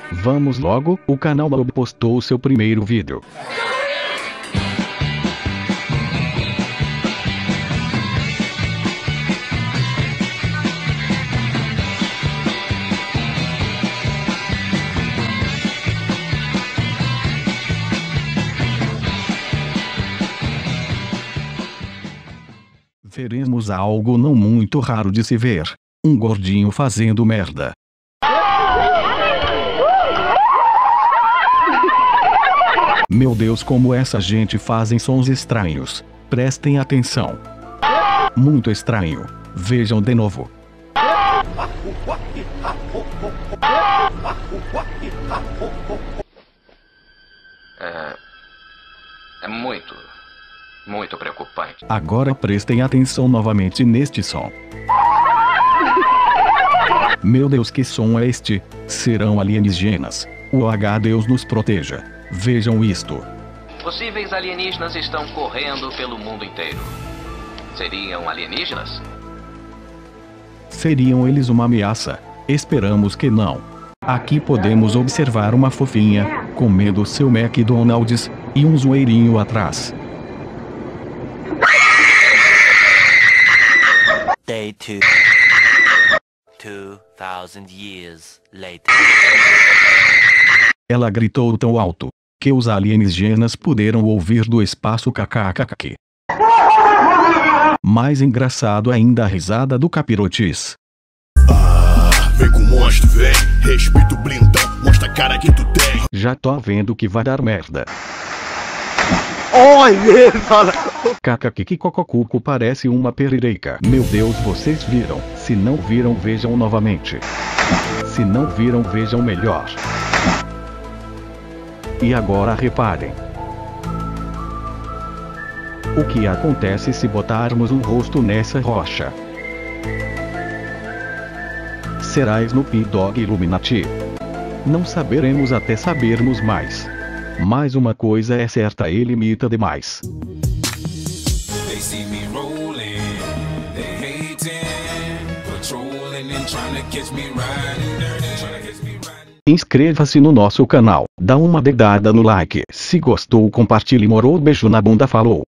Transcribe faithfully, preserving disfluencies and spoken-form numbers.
Vamos logo, o canal Mob postou seu primeiro vídeo. Veremos algo não muito raro de se ver. Um gordinho fazendo merda. Meu Deus, como essa gente fazem sons estranhos. Prestem atenção. Muito estranho. Vejam de novo. É, é muito, muito preocupante. Agora prestem atenção novamente neste som. Meu Deus, que som é este? Serão alienígenas. O H Deus nos proteja. Vejam isto. Possíveis alienígenas estão correndo pelo mundo inteiro. Seriam alienígenas? Seriam eles uma ameaça? Esperamos que não. Aqui podemos observar uma fofinha, comendo seu McDonald's, e um zoeirinho atrás. Day two. Two thousand years later. Ela gritou tão alto, que os alienígenas puderam ouvir do espaço. Kkkk. Mais engraçado ainda a risada do capirotis. Ah, vem com o monstro, vem. Respeita o blindão, mostra a cara que tu tem. Já tô vendo que vai dar merda. Olha, fala. Kkkkkococuco parece uma perereca. Meu Deus, vocês viram? Se não viram, vejam novamente. Se não viram, vejam melhor. E agora reparem. O que acontece se botarmos um rosto nessa rocha? Será Snoopy Dogg Illuminati? Não saberemos até sabermos mais. Mas uma coisa é certa, ele imita demais. Inscreva-se no nosso canal, dá uma dedada no like. Se gostou, compartilhe. Morou, beijo na bunda, falou.